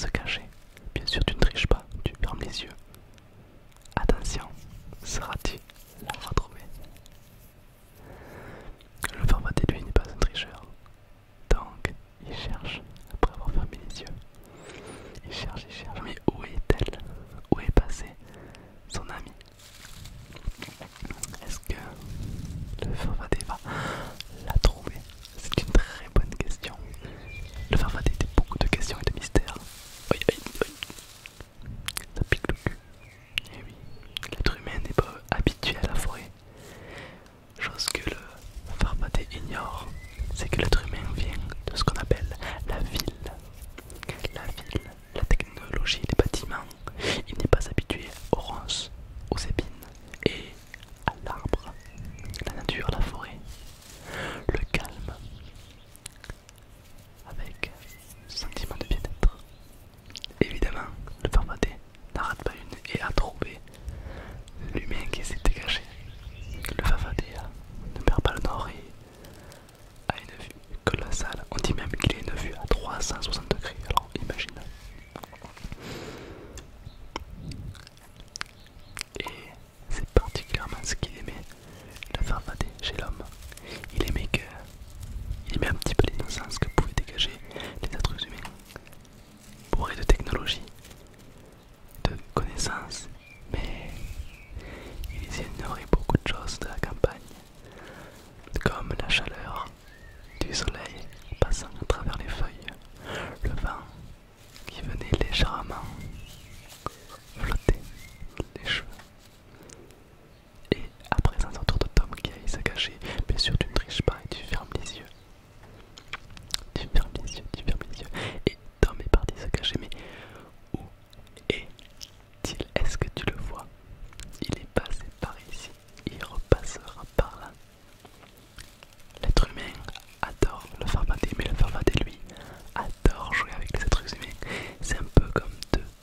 se cacher. Bien sûr, tu ne triches pas, tu fermes les yeux. Attention, sauras-tu la retrouver? Le Farfadet, lui, n'est pas un tricheur. Donc, il cherche, après avoir fermé les yeux. Il cherche, il cherche. Mais où est-elle? Où est passé son ami? Est-ce que le Farfadet va la trouver? C'est une très bonne question. Le Farfadet était beaucoup de questions et de mystères. Oui, oui, oui. Ça pique le cul. Et oui, l'être humain n'est pas habitué à la forêt. Chose que le Farfadet ignore, c'est que l'être humain vient de ce qu'on appelle la ville. La ville, la technologie, les bâtiments. Il n'est pas habitué aux ronces, aux épines et à l'arbre, la nature, la forêt, le calme, avec ce sentiment de bien-être. Évidemment, le Farfadet n'arrête pas une et a trouvé l'humain qui s'est dégagé. Le Farfadet ne perd pas le nord et a une vue colossale. On dit même qu'il a une vue à 360 degrés, alors imagine. Et c'est particulièrement ce qu'il aimait, le Farfadet, chez l'homme. Il aimait un petit peu l'innocence que pouvaient dégager les êtres humains, bourrés de technologie, de connaissances, mais ils ignoraient beaucoup de choses de la campagne, comme la chaleur du soleil passant à travers les feuilles, le vent qui venait légèrement flotter les cheveux. Et à présent, c'est au tour de Tom qui aille se cacher. Bien sûr, tu ne triches pas et tu fermes les yeux. Tu fermes les yeux, tu fermes les yeux. Et Tom est parti se cacher, mais où est-il? Est-ce que tu le vois? Il est passé par ici, il repassera par là. L'être humain adore le Farfadet, mais le Farfadet, lui, adore jouer avec les êtres humains. C'est un peu comme deux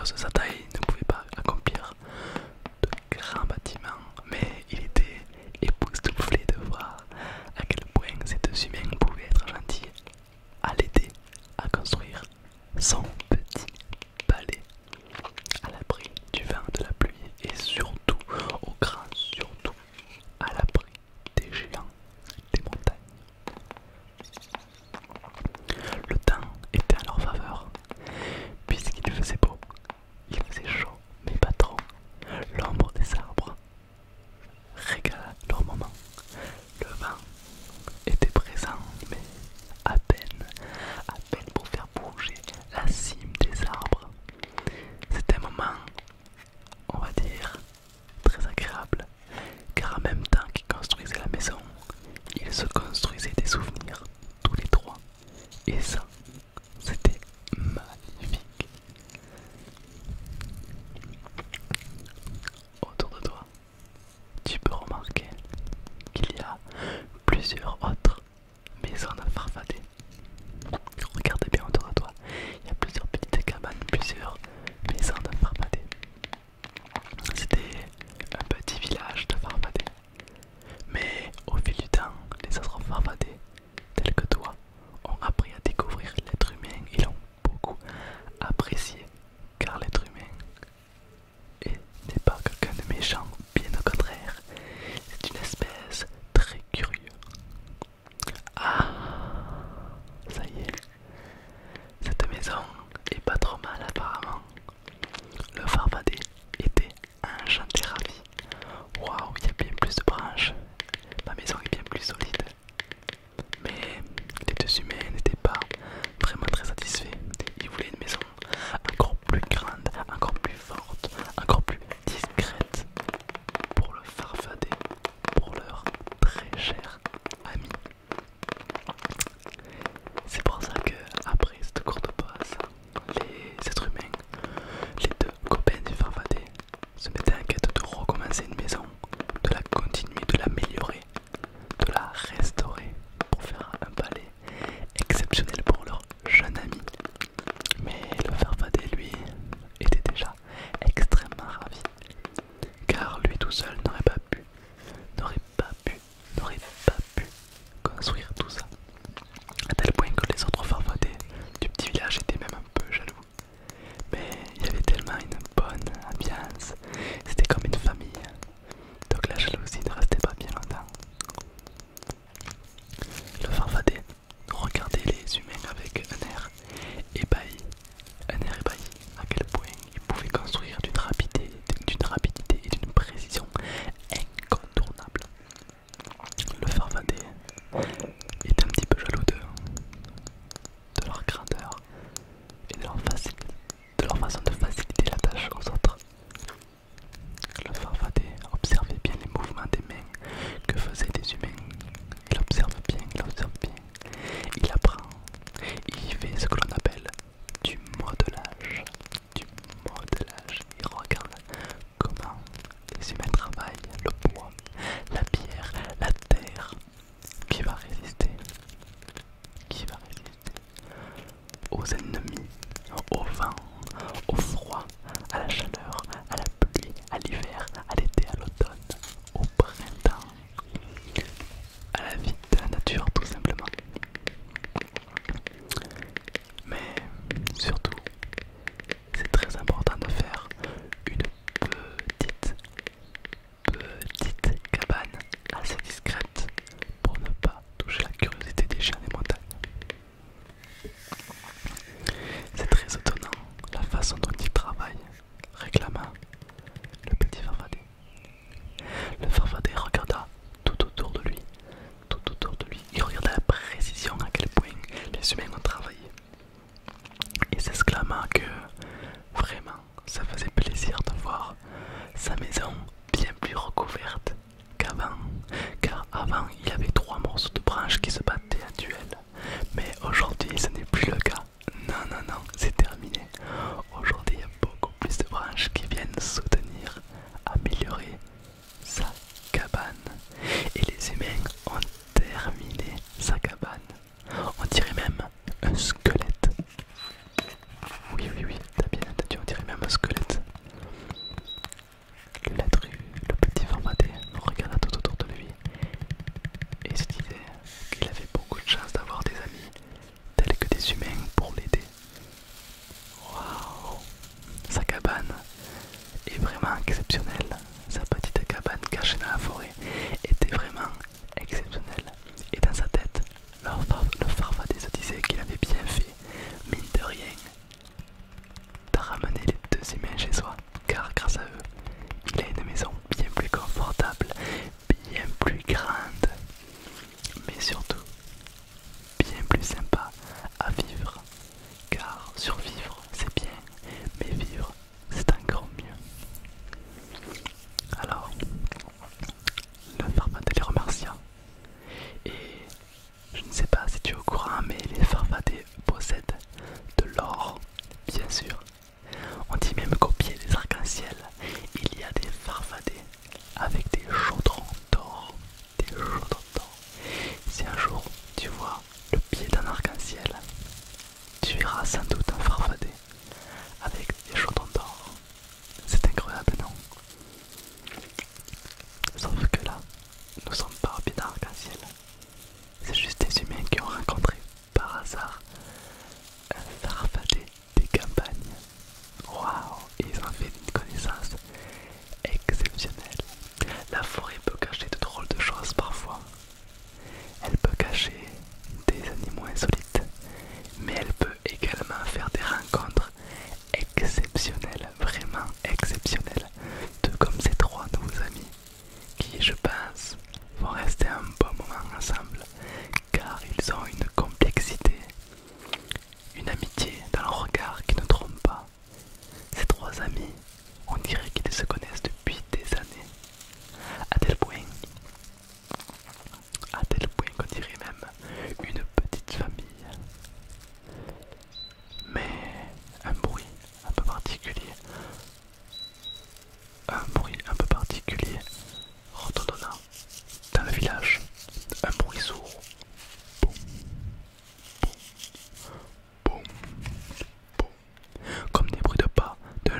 cause de sa taille, ne pouvait pas accomplir de grands bâtiments, mais il était époustouflé de voir à quel point ces deux humains pouvaient être gentils à l'aider à construire son petit palais à l'abri du vent, de la pluie et surtout, au grand surtout, à l'abri des géants des montagnes. Le temps était à leur faveur, puisqu'il faisait beau, il faisait chaud, mais pas trop. L'ombre des arbres régala leur moment. Le vent était présent, mais à peine pour faire bouger la cime des arbres. C'était un moment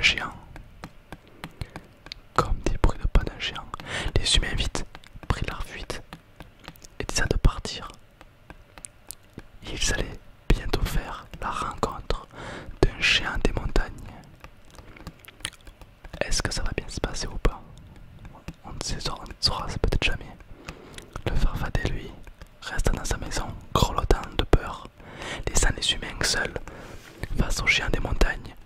d'un géant. Comme des bruits de pas d'un géant, les humains vite prirent leur fuite et décidèrent de partir. Ils allaient bientôt faire la rencontre d'un géant des montagnes. Est-ce que ça va bien se passer ou pas? On ne saura peut-être jamais. Le Farfadet, lui, resta dans sa maison, grelottant de peur, laissant les humains seuls face aux géants des montagnes